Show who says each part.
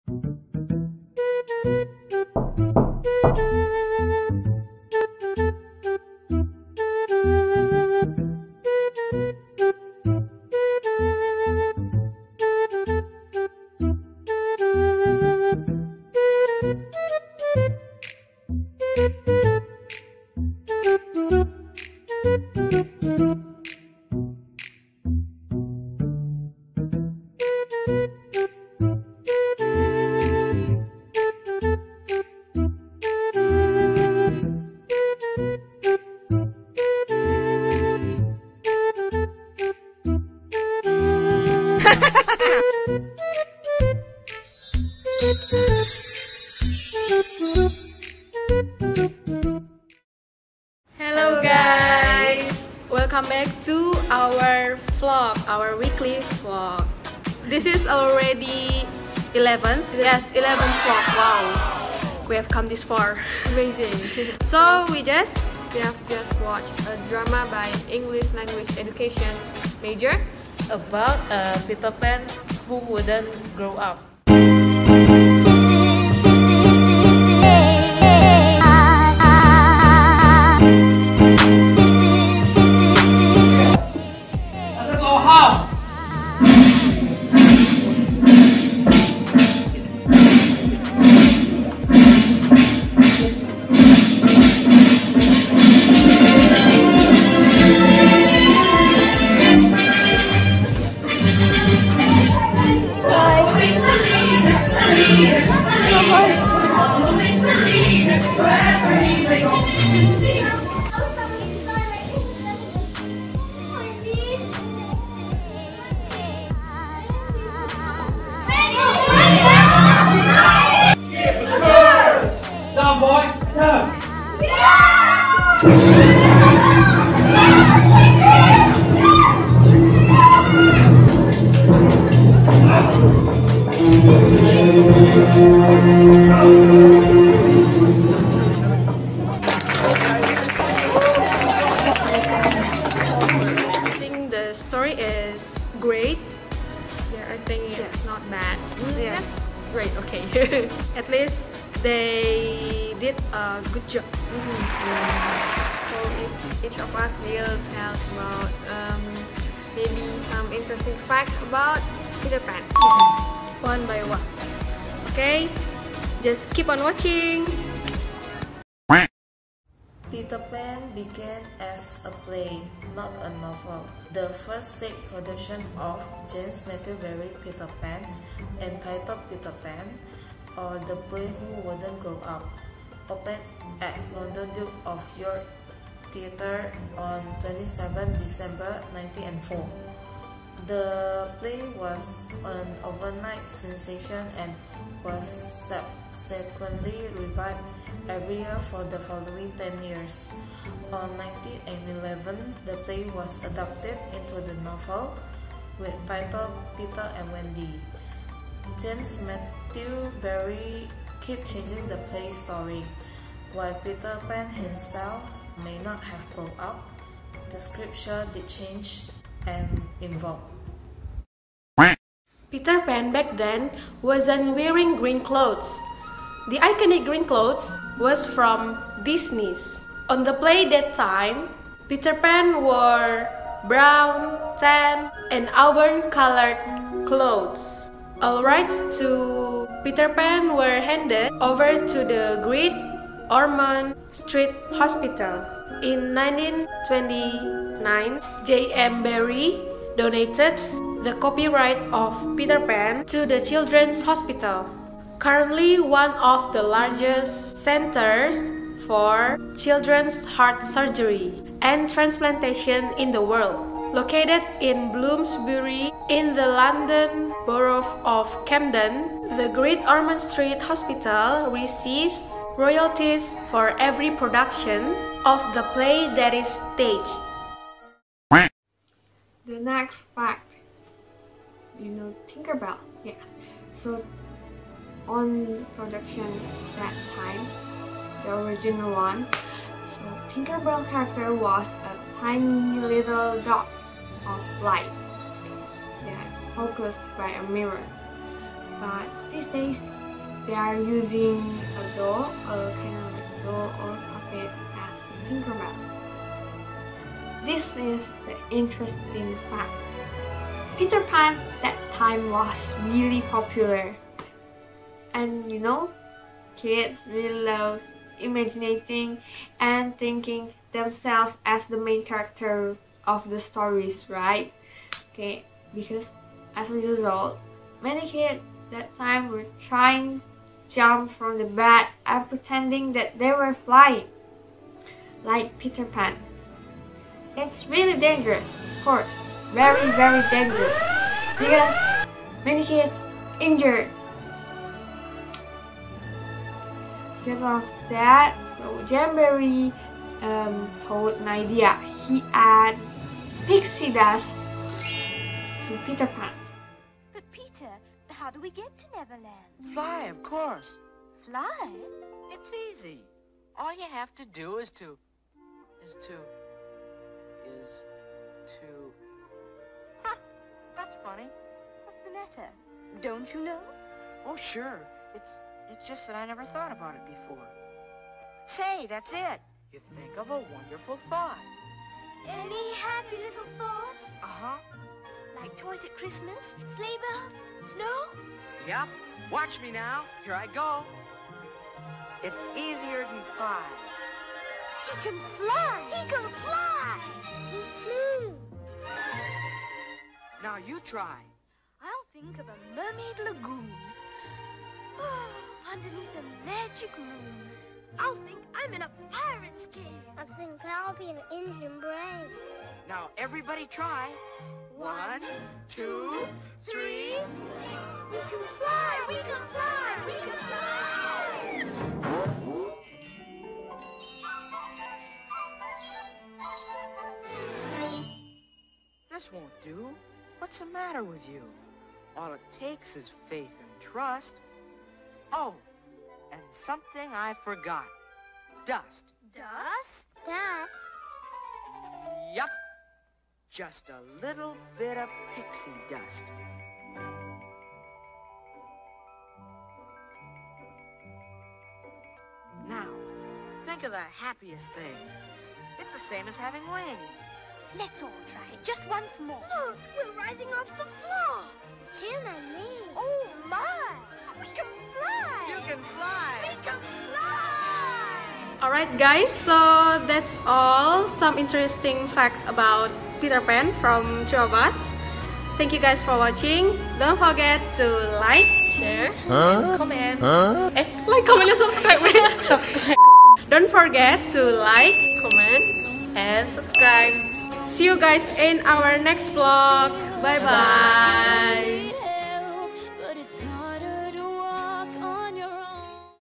Speaker 1: Hello guys! Welcome back to our vlog, our weekly vlog. This is already 11th? Yes, 11th vlog. Wow! We have come this far.
Speaker 2: Amazing.
Speaker 1: So we
Speaker 2: have just watched a drama by English language education major
Speaker 3: about Peter Pan who wouldn't grow up.
Speaker 4: Down, boy. Down.
Speaker 1: I think the story is great.
Speaker 2: Yeah, I think it's not bad.
Speaker 1: Yes.
Speaker 2: Great, okay.
Speaker 1: At least they did a good job.
Speaker 2: So if each of us will tell about maybe some interesting facts about Peter Pan.
Speaker 1: Yes, one by one. Okay, just keep on watching.
Speaker 3: Peter Pan began as a play, not a novel. The first stage production of James Matthew Barrie Peter Pan, entitled Peter Pan, or The Boy Who Wouldn't Grow Up, opened at London Duke of York Theatre on 27 December 1904. The play was an overnight sensation and was subsequently revived every year for the following 10 years. On 1911, the play was adapted into the novel with title Peter and Wendy. James Matthew Barrie kept changing the play story. While Peter Pan himself may not have grown up, the scripture did change and evolve.
Speaker 1: Peter Pan back then wasn't wearing green clothes. The iconic green clothes was from Disney's. On the play that time, Peter Pan wore brown, tan, and auburn-colored clothes. All rights to Peter Pan were handed over to the Great Ormond Street Hospital. In 1929, J.M. Barrie donated the copyright of Peter Pan to the Children's Hospital, currently one of the largest centers for children's heart surgery and transplantation in the world. Located in Bloomsbury in the London Borough of Camden, the Great Ormond Street Hospital receives royalties for every production of the play that is staged.
Speaker 2: The next fact, Tinkerbell. Yeah. So on production that time, the original one, so Tinkerbell character was a tiny little dot of light, focused by a mirror. But these days, they are using a doll, a kind of like doll or puppet as Tinkerbell. This is the interesting fact. Peter Pan that time was really popular. And you know, kids really love imagining and thinking themselves as the main character of the stories, right? Okay, because as a result, many kids that time were trying to jump from the bed and pretending that they were flying, like Peter Pan. It's really dangerous, of course, very, very dangerous, because many kids injured. Because of that, so Jamberry told an idea. He added pixie dust to Peter Pan.
Speaker 5: But Peter, how do we get to Neverland?
Speaker 6: Fly, of course.
Speaker 5: Fly?
Speaker 6: It's easy. All you have to do is to... Ha! That's funny.
Speaker 5: What's the matter? Don't you know?
Speaker 6: Oh, sure. It's just that I never thought about it before. Say, that's it. You think of a wonderful thought.
Speaker 5: Any happy little thoughts?
Speaker 6: Uh-huh.
Speaker 5: Like toys at Christmas, sleigh bells, snow?
Speaker 6: Yep. Watch me now. Here I go. It's easier than pie.
Speaker 5: He can fly! He can fly! He flew!
Speaker 6: Now you try.
Speaker 5: I'll think of a mermaid lagoon. Underneath a magic moon. I'll think I'm in a pirate's cave.
Speaker 7: I think I'll be an Indian brain.
Speaker 6: Now everybody try. 1, 2, 3.
Speaker 5: We can fly! We can fly! We can fly!
Speaker 6: This won't do. What's the matter with you? All it takes is faith and trust. Oh, and something I forgot. Dust.
Speaker 5: Dust?
Speaker 7: Dust?
Speaker 6: Yup. Just a little bit of pixie dust. Now, think of the happiest things. It's the same as having wings.
Speaker 5: Let's all try it just once more.
Speaker 7: Look, we're rising off the floor. Jim and me.
Speaker 5: Oh my! We can fly!
Speaker 6: You can fly!
Speaker 5: We can fly!
Speaker 1: Alright guys, so that's all. Some interesting facts about Peter Pan from three of us. Thank you guys for watching. Don't forget to like, share, comment. Like, comment, and subscribe. Subscribe. Don't forget to like, comment,
Speaker 3: And subscribe.
Speaker 1: see you guys in our next vlog. Bye bye.